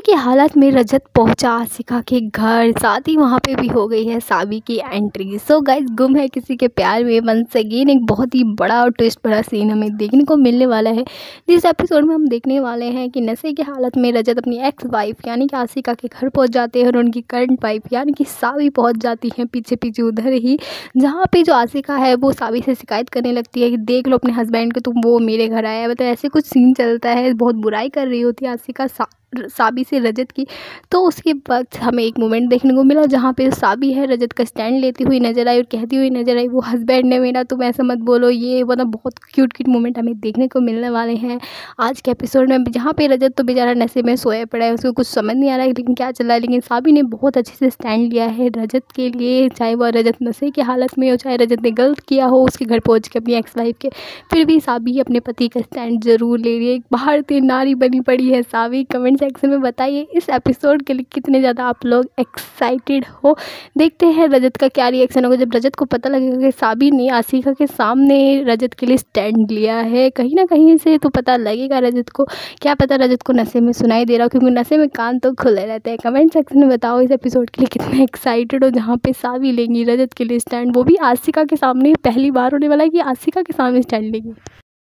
की हालत में रजत पहुंचा आशिका के घर, साथ ही वहाँ पे भी हो गई है साबी की एंट्री। सो गाइस, गुम है किसी के प्यार में वंस अगेन एक बहुत ही बड़ा और ट्विस्ट भरा सीन हमें देखने को मिलने वाला है। जिस एपिसोड में हम देखने वाले हैं कि नशे की हालत में रजत अपनी एक्स वाइफ यानी कि आशिका के घर पहुंच जाते हैं और उनकी करंट वाइफ यानी कि साबी पहुंच जाती है पीछे पीछे उधर ही, जहाँ पे जो आशिका है वो साबी से शिकायत करने लगती है कि देख लो अपने हस्बैंड को, तुम वो मेरे घर आया है। मतलब ऐसे कुछ सीन चलता है, बहुत बुराई कर रही होती है आशिका साबी से रजत की। तो उसके बाद हमें एक मोमेंट देखने को मिला जहाँ पे साबी है रजत का स्टैंड लेती हुई नजर आई और कहती हुई नजर आई, वो हस्बैंड है मेरा, तुम ऐसा मत बोलो। ये मतलब बहुत क्यूट क्यूट मोमेंट हमें देखने को मिलने वाले हैं आज के एपिसोड में, जहाँ पे रजत तो बेचारा नशे में सोया पड़ा है, उसको कुछ समझ नहीं आ रहा है लेकिन क्या चल रहा है। लेकिन साबी ने बहुत अच्छे से स्टैंड लिया है रजत के लिए, चाहे वह रजत नशे की हालत में हो, चाहे रजत ने गलत किया हो उसके घर पहुँच के अपनी एक्स वाइफ के, फिर भी साबी अपने पति का स्टैंड जरूर ले रही है। एक भारतीय नारी बनी पड़ी है साबी। कमेंट सेक्शन में बताइए इस एपिसोड के लिए कितने ज़्यादा आप लोग एक्साइटेड हो। देखते हैं रजत का क्या रिएक्शन होगा जब रजत को पता लगेगा कि साबी ने आशिका के सामने रजत के लिए स्टैंड लिया है। कहीं ना कहीं से तो पता लगेगा रजत को, क्या पता रजत को नशे में सुनाई दे रहा हो, क्योंकि नशे में कान तो खुले रहते हैं। कमेंट सेक्शन में बताओ इस एपिसोड के लिए कितने एक्साइटेड हो, जहाँ पे साबी लेंगी रजत के लिए स्टैंड, वो भी आशिका के सामने। पहली बार होने वाला है कि आशिका के सामने स्टैंड लेंगी।